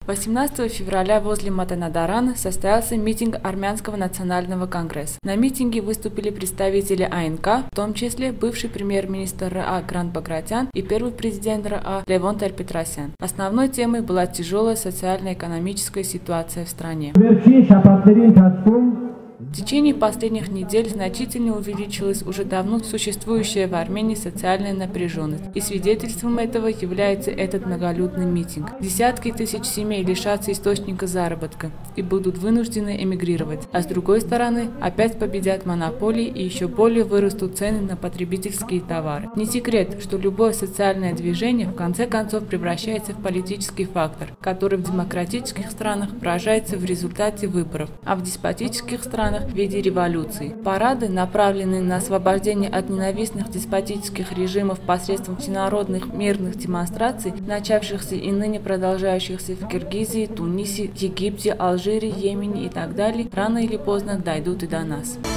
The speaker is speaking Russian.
18 февраля возле Матанадарана состоялся митинг Армянского национального конгресса. На митинге выступили представители АНК, в том числе бывший премьер-министр РА Грант Багратян и первый президент РА Левон Тер-Петросян. Основной темой была тяжелая социально-экономическая ситуация в стране. В течение последних недель значительно увеличилась уже давно существующая в Армении социальная напряженность, и свидетельством этого является этот многолюдный митинг. Десятки тысяч семей лишатся источника заработка и будут вынуждены эмигрировать, а с другой стороны опять победят монополии и еще более вырастут цены на потребительские товары. Не секрет, что любое социальное движение в конце концов превращается в политический фактор, который в демократических странах выражается в результате выборов, а в деспотических странах в виде революции. Парады, направленные на освобождение от ненавистных деспотических режимов посредством всенародных мирных демонстраций, начавшихся и ныне продолжающихся в Киргизии, Тунисе, Египте, Алжире, Йемене и так далее, рано или поздно дойдут и до нас.